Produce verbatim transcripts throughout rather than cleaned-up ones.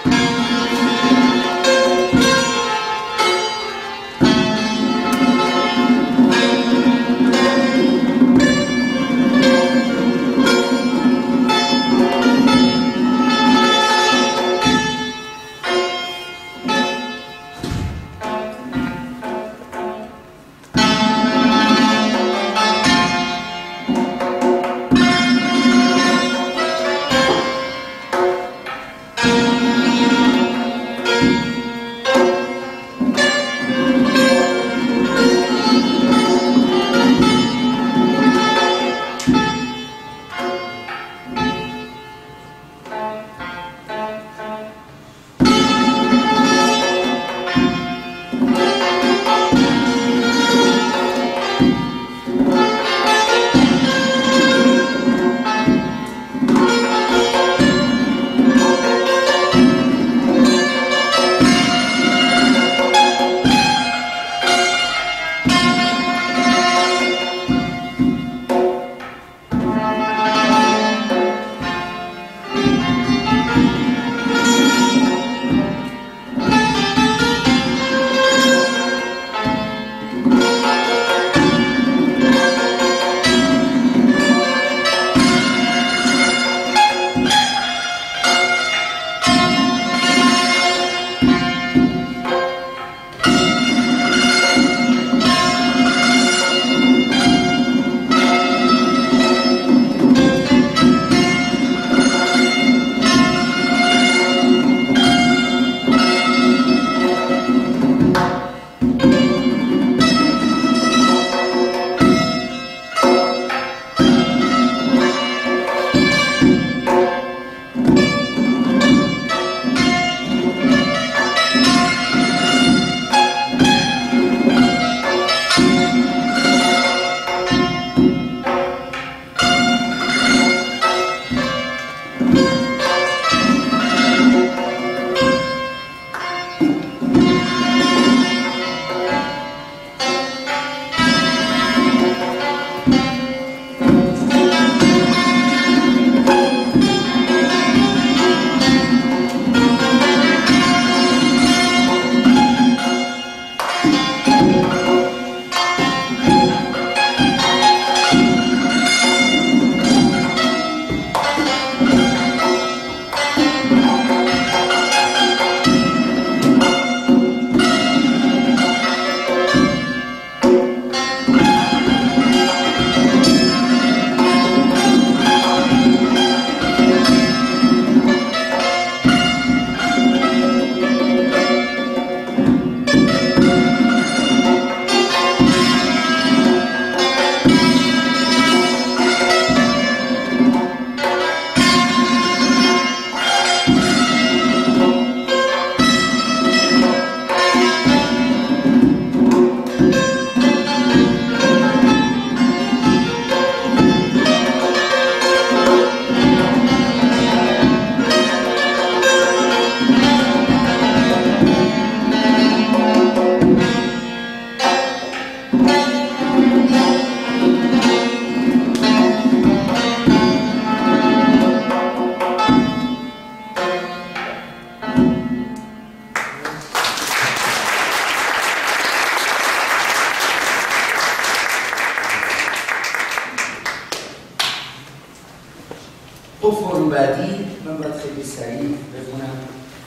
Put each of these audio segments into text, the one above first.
خب فرم بعدی من باید خیلی سریع بخونم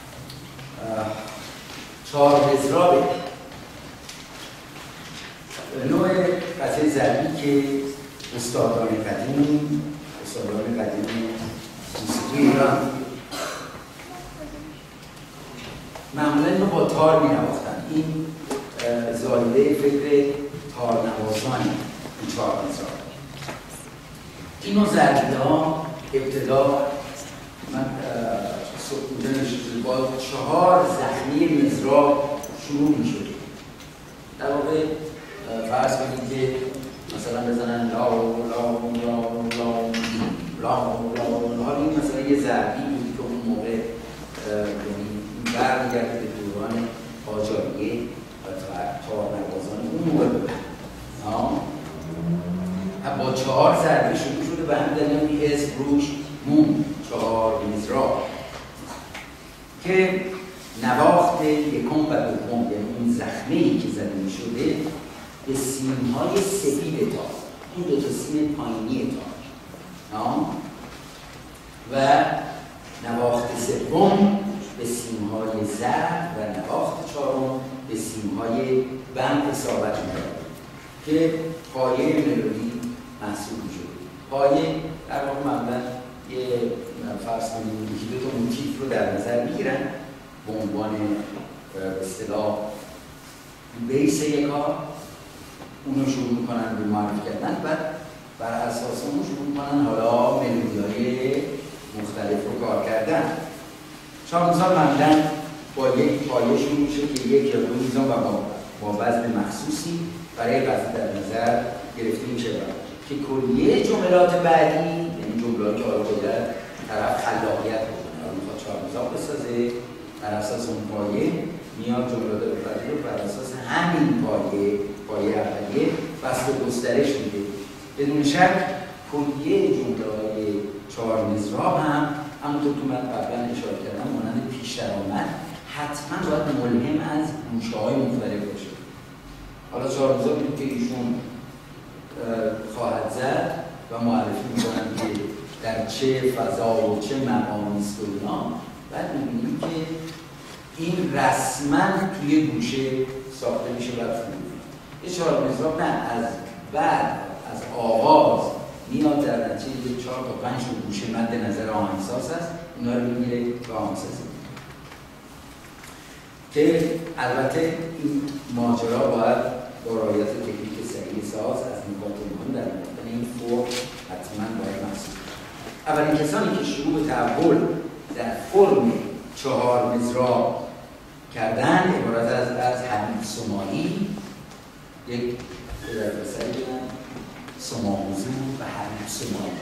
چهار مزرابه نوع قطعه ضربی که استادان قدیم استادان قدیم موسیقی ایران معمولا اینو با تار می نواختن. این زایده فکر تار نوازان این چهار مزراب. این نوع ضربی ها ابتدا من اونجا نشده با چهار زخمی مزراب شروع می شده. در واقع فرض کنید که مثلا بزنن لا لا لا لا لا لا لا این مثلا یه ضربی بودی که اون موقع برمیگرده به دوران قاجاریه و تار نوازان اون موقع بودن. با چهار ضربه شروع شده و هم دلیل اسم روش مون چهار مزراب که نواخت یکم و دوم، یعنی اون زخمه‌ای که زده می شده به سیم‌های سفید تار، این دو تا سیم پایینی تار، و نواخت سوم به سیم‌های زرد و نواخت چهارم به سیم‌های بند اصابت می‌داد که پایه ملودی محسوب می‌شد. پایه در واقع معمولاً یه فرض کنیم یکی دو تا موتیف رو در نظر می‌گیرن به عنوان به اصطلاح بیس یک کار، اونو شروع می‌کنن به معرفی کردن، بعد بر اساس اون شروع می‌کنن حالا ملودی‌های مختلف رو کار کردن. چهارمیزها معمولاً با یک پایه شروع میشه که یک یا دو میزان و با, با وزن مخصوصی برای قضیه در نظر گرفته میشه که کلیه جملات بعدی، یعنی جملاتی که حالا باید طرف خلاقیت بکنه، حالا میخواد چهارمیزها بسازه، بر اساس اون پایه میاد جملات بعدی رو بر اساس همین پایه پایه اولیه بسط و گسترش میده. بدون شک کلیه جمله‌های چهارمیزها هم همونطور که من قبلا اشاره کردم مانند پیش درآمد حتما باید ملهم از گوشه‌های مختلف باشه. حالا چهارمیزها میگه که ایشون خواهد زد و معرفی میکنن که در چه فضا و چه مقامی است و اینا، بعد میبینیم که این رسما توی گوشه ساخته میشه و فرو. یه چهارمیزها نه از بعد از آغاز میاد در نتیجه چهار تا پنج تا گوشه مد نظر آهنگساز هست، اینا رو میگیره و آهنگسازی که البته این ماجرا باید با رعایت تکنیک سریع ساز از نکات مهم در مورد این فرم حتما باید محسوب. اولین کسانی که شروع به تحول در فرم چهار مصرع کردن عبارت از از حبیب سماعی، یک پدرپسری بودن سماحوزو و حبیب سماعی،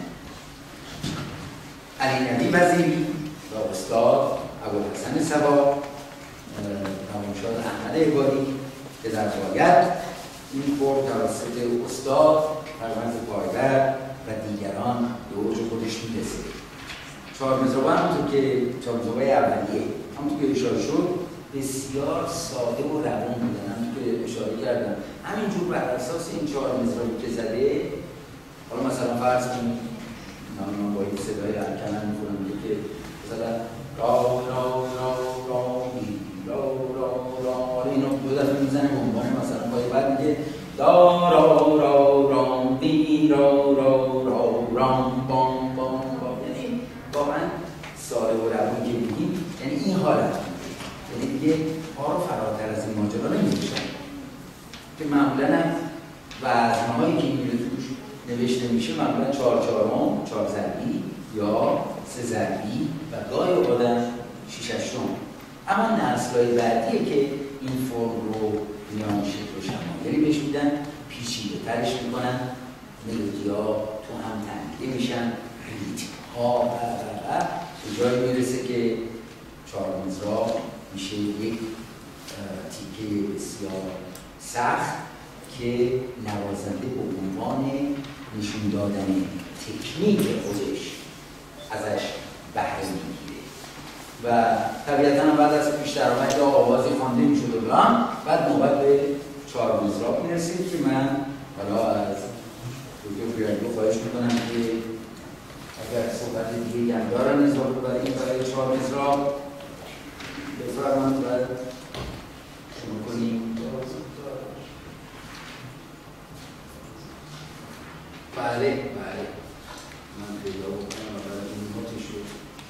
علی نبی وزیری و استاد ابوالحسن صبا، روانشناس احمد عبادی که در باید این فرم توسط استاد فرمانز پایور و دیگران به اوج خودش میرسه. چهارمیزها همونطور که چهارمیزهای اولیه همونطور که اشاره شد بسیار ساده و روان بودن، همونطور که اشاره کردم همینجور بر اساس این چهارمیزهایی که زده. حالا مثلا فرض کنید من با این صدای الکنن میکنم که مثلا را را را را می را را را اینو دو دفعه میزنه به عنوان مثلا پای بعد میگه دا را را را بی را را را رام بام بام بام، یعنی واقعا ساده و روان که میگیم یعنی این حالت، یعنی دیگه پا رو فراتر از این ماجرا نمی‌کشن که معمولا هم وزنهایی که میره توش نوشته میشه معمولا چهار چهارم، چهار ضربی یا سه ضربی و گاهی اوقات شش هشتم. اما نسل‌های بعدیه که این فرم رو میان شکل و شمایلی بهش میدن، پیچیده ترش میکنن، ملودی‌ها تو هم تنیده میشن، ریتم‌ها و و و به جایی میرسه که چهارمیزها میشه یک تیکه بسیار سخت که نوازنده به عنوان نشون دادن تکنیک خودش ازش بهره میگیره و طبیعتاً بعد از پیش درآمد یا آوازی خوانده میشد و بلان بعد نوبت به چهارمیزها میرسید که من حالا از دکتر بیارگو خواهش میکنم که اگر صحبت دیگه هم دارن اضافه برای این برای چهارمیزها بفرمایید و شروع کنیم. بله بله من پیدا بکنم و برای این نوتی شد.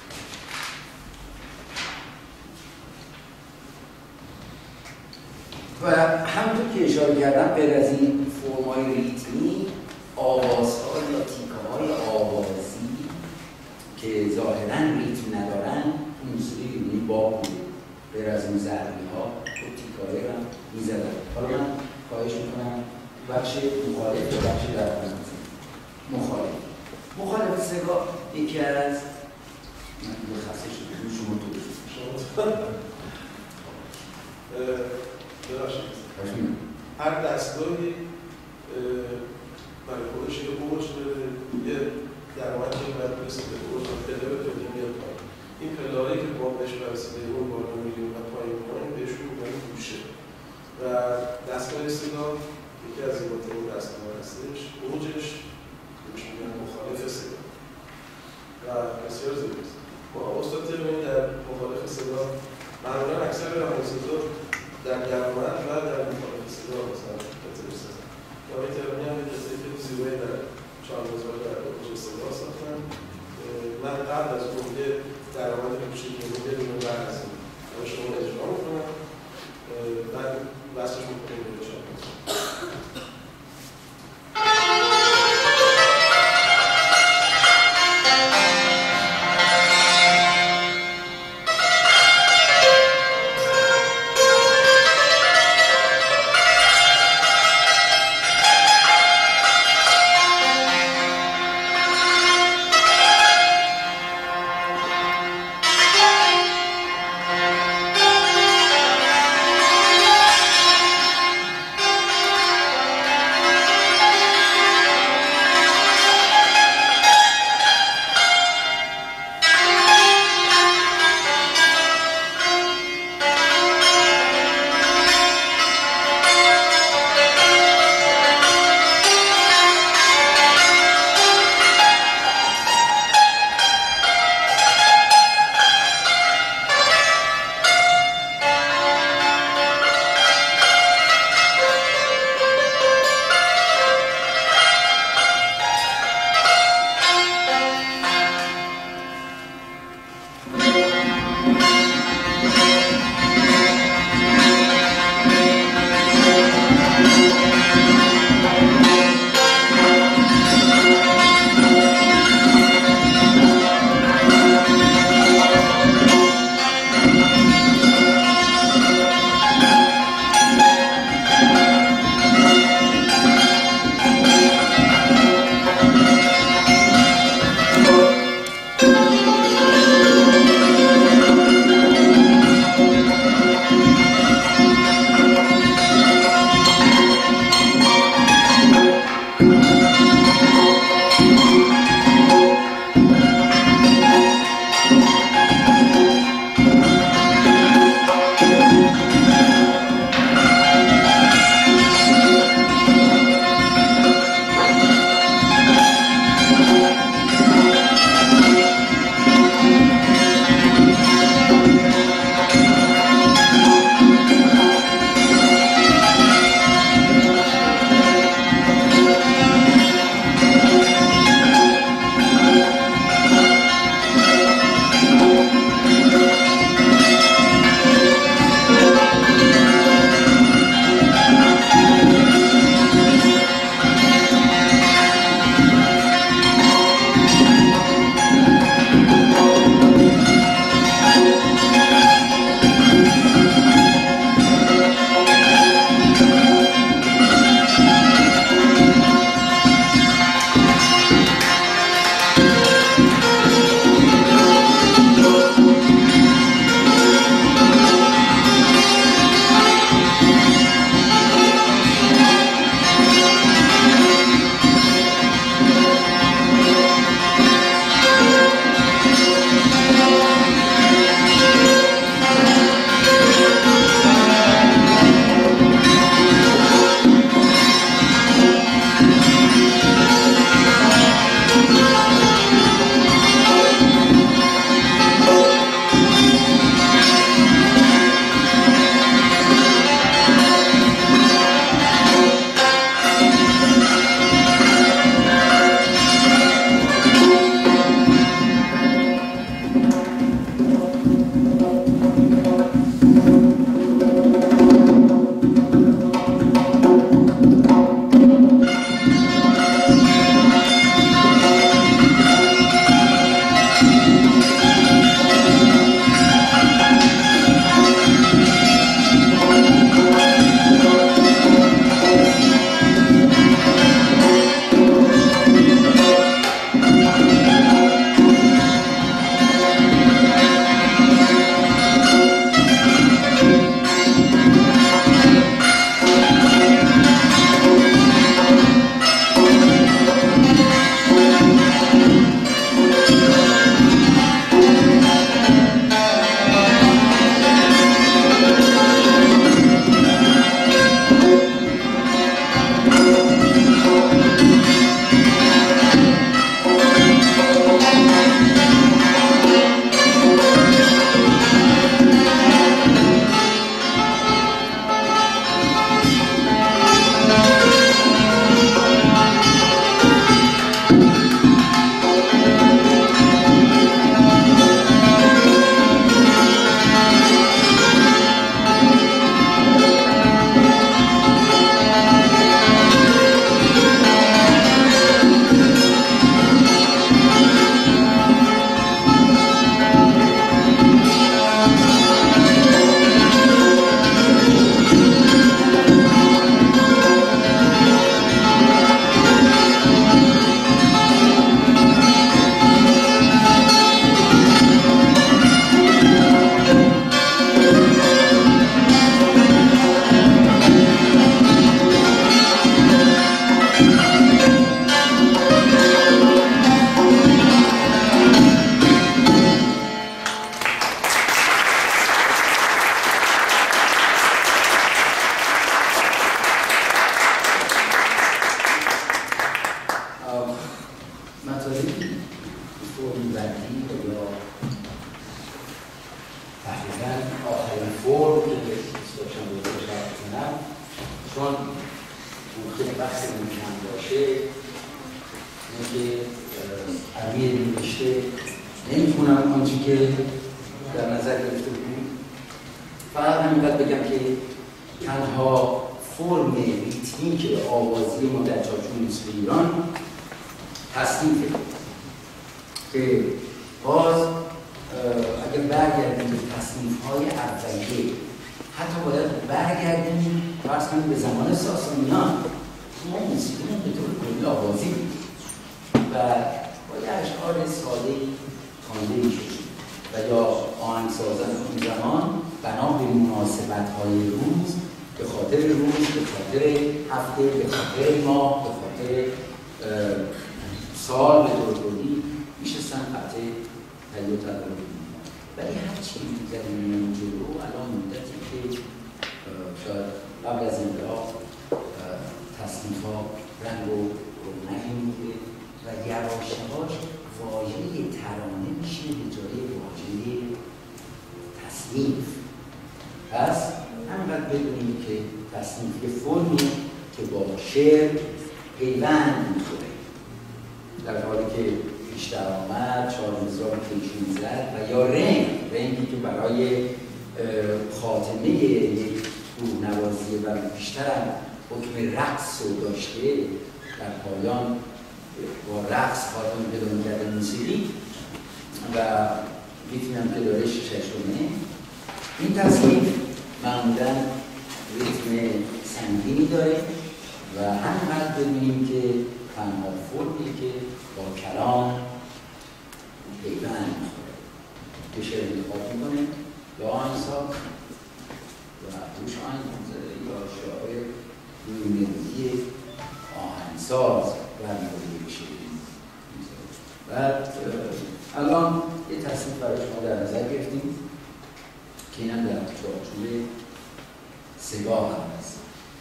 و همونطور که اشاره کردم غیر از این فرم‌های ریتمی، آوازها یا تیکه‌های آوازی که ظاهراً ریتم ندارن موسیقی یعنی با بود غیر از این ضربی‌ها و تیکه‌های رو می‌زدن. حالا من خواهش می‌کنم بخش مخالف و بخش در مخالف مخالف سگاه یکی از من دیگه خسته شده شما تو ببخشید هر دستگاهی برای خودش یه اوج داره، یه درآمدی باید برسه به اوج و پله بتونه بیاد پایین. این پله‌هایی که ما بهش برسیده اون بالا میریم و پایین می‌کنیم بهشون می‌گیم گوشه و دستگاه صدا یکی از زیباترین دستگاه هستش. اوجش بهش میگن مخالف صدا و بسیار زیباست. ما استاد ترمینی در مخالف صدا معمولا اکثر روانشناسا در درآمد و در مخالف صدا مثلا کتاب سازن. آقای ترمینی هم یه کسی که زیبایی در چهارمزار در اوج صدا ساختن. من قبل از اون یه درآمد کوچیک می‌بوده اینو بعد از این برای شما اجرا می‌کنم. بعد واسش می‌کنیم به چهارمزار. Thank you. چون خیلی وقت کم باشه اینکه عربی نوشته نمیتونم آنچه که در نظر گرفته بود. فقط همینقدر بگم که تنها فرم ریتمیک آوازی ما در چارچوب موسیقی ایران تصنیفه که باز اگر برگردیم به تصنیف‌های اولیه حتی باید برگردیم فرض کنیم به زمان ساسانیان ما موسیقیمون به طور کلی آوازی بود و با یه اشعار ساده‌ای خوانده می‌شد و یا آهنگسازان اون زمان بنا به مناسبت‌های روز به خاطر روز، به خاطر هفته، به خاطر ماه، به خاطر سال به طور کلی میشستن قطعه تهیه و تدارک می‌کردن. ولی هر چی می‌گذریم جلو الان مدتی که شاید قبل از انقلاب تصنیف‌ها رنگ و رونقی می‌گیره و یواش یواش واژه ترانه میشه به جای واژه تصنیف. پس همینقدر بدونیم که تصنیف یه فرمی که با شعر پیوند می‌خوره در حالی که بیشتر آمد چهار مصرع پیشون زد و یا رنگ رنگی که برای خاتمه یک کوهنوازی و بیشتر هم حکم رقص رو داشته در پایان با رقص خاتمه پیدا می‌کرده موسیقی و میتونم که داره ششمه. این تصنیف معمولاً ریتم سنگینی داره و همینقدر ببینیم که تنها فرمی که با کلام پیوند می‌خوره که شعر انتخاب می‌کنه یا آهنگساز و روش آهنگ می‌ذاره یا شاعر روی ملودی آهنگساز برمی‌داره به شعر می‌ذاره. بعد الان یه تصنیف برای شما در نظر گرفتیم که اینم در چارچوب سگاه هم هست.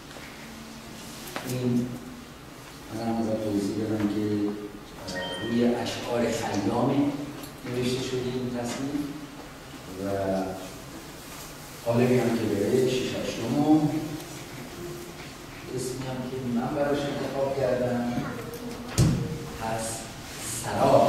این من هم باید توضیح بدم که روی اشعار خیامه نوشته شده این تصنیف و قالبی هم که داره شش هشتم اسمی هم که من براش انتخاب کردم پس سراب.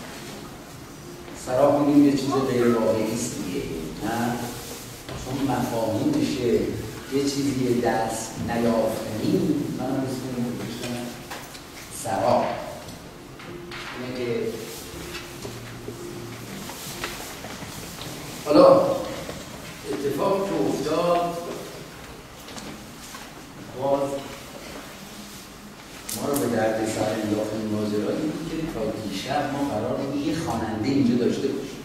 سراب میگیم یه چیز غیر واقعی است دیگه، نه؟ چون مفاهیمشه یه چیزی دست نیافتنی من هم اسم اینو بکشم سراب. اینه که حالا اتفاق که افتاد باز ما رو به درد سر انداخت این ماجرایی بود که تا دیشب ما قرار بود یه خواننده اینجا داشته باشیم.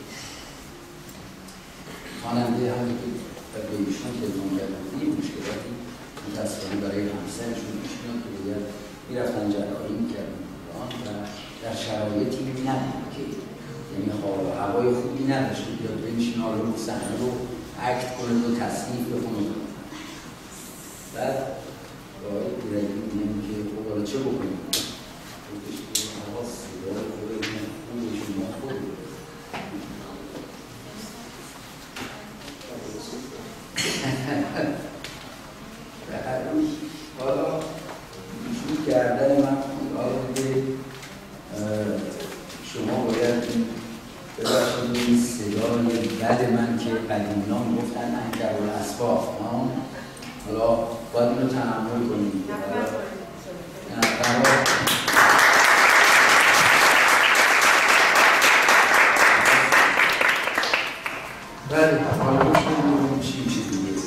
خواننده همین که به ایشون تلفن کردن این مشکلاتی متاسفانه برای همسرشون پیش میاد که باید میرفتن جراحی میکردن و در شرایطی نبود که یعنی حال و هوای خوبی نداشت که بیاد بنشین حالا رو صحنه رو اکت کنه و تصنیف بکنه. بعد باید ایرانی میگم که خب حالا چه بکنیم؟ خودش که هوا صدای خودشون خودشون ما خود حالا شروع کردن من حالا دیگه شما باید ببخشید این صدای بد من که قدیمیان گفتن انکرالاسباب حالا باید اینو تحمل کنیم. بله حالا بشون چی میشه دیگه.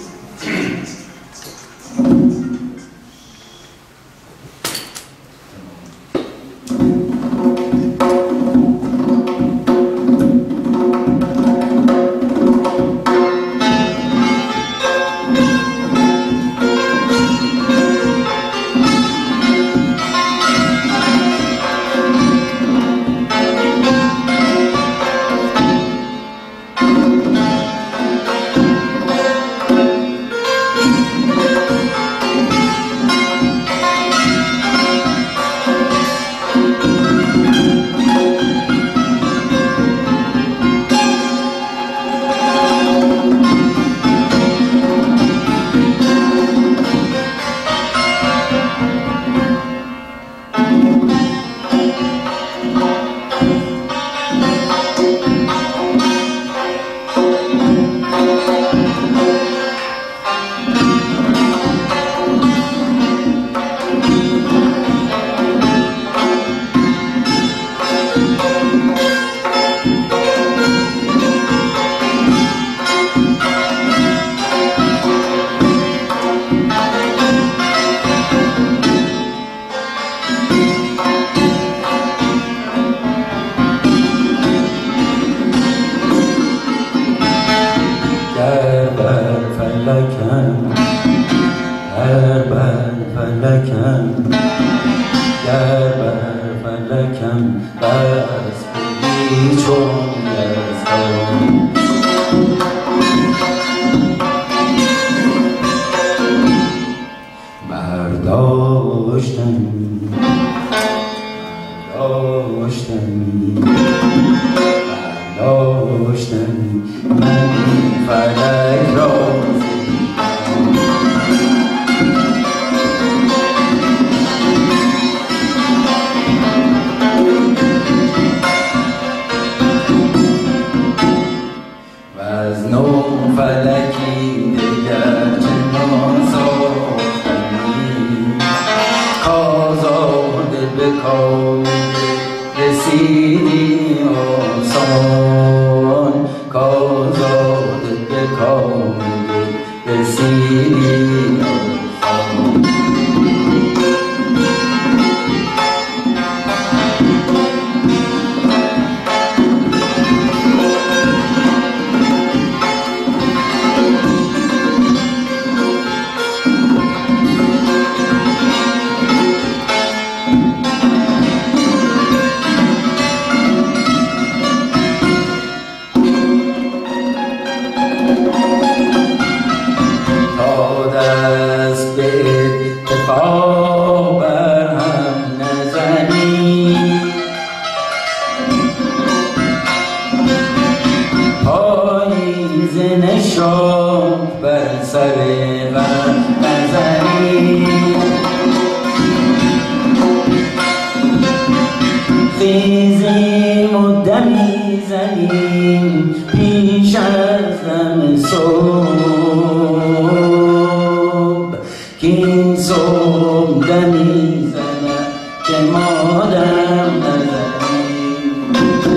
بر فلکم گر بر فلکم گر بر فلکم بس بدی چون یزدان برداشتم برداشتم برداشتم من این فلک را و از نو فلکی دگر چنان ساختمی کازاده به کار رسیدی آسان کازاده به کار رسیدی آسان دست به اتفاق بر هم نزنی پاییز نشان بر سر غم نزنی خیزیم و دمی زنیم پیش از دم صبح کین صبح دمی زند که ما دم نزنیم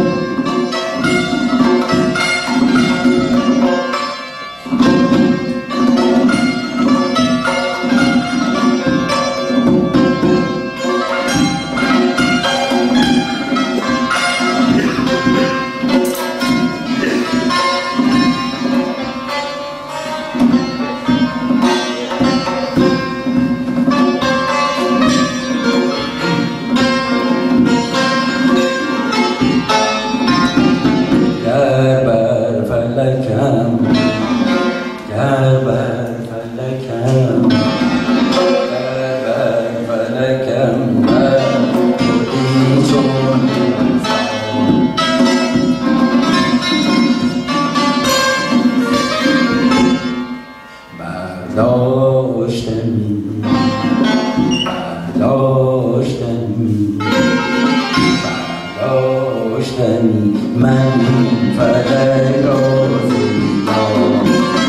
گر بر فلکم گر بر فلکم گر بر فلکم بر خودی چون برداشتمی برداشتمی برداشتمی من این فلک را زیبا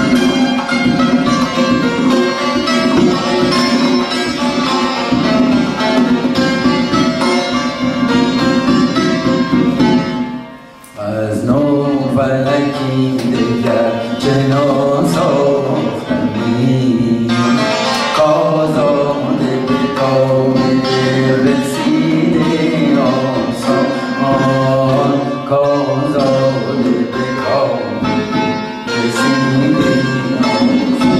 از نو فلکی دگر چنان ساختمی کازاده به کار رسیده آسان کازاده به کار رسیده آسان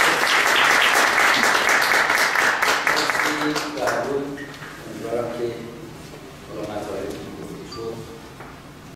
امیدوارم که